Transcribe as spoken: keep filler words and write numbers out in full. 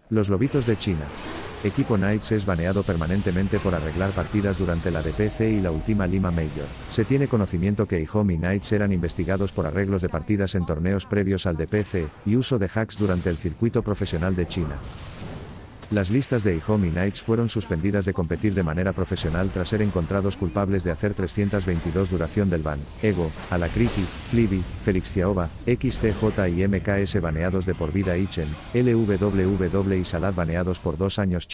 Los Lobitos de China. Equipo Knights es baneado permanentemente por arreglar partidas durante la D P C y la última Lima Major. Se tiene conocimiento que iHome y Knights eran investigados por arreglos de partidas en torneos previos al D P C, y uso de hacks durante el circuito profesional de China. Las listas de iHome y Knights fueron suspendidas de competir de manera profesional tras ser encontrados culpables de hacer trescientos veintidós duración del ban. Ego, Alacrity, Fliby, Felixtiaova, X T J y M K S baneados de por vida. Ichen, L W W y Salat baneados por dos años.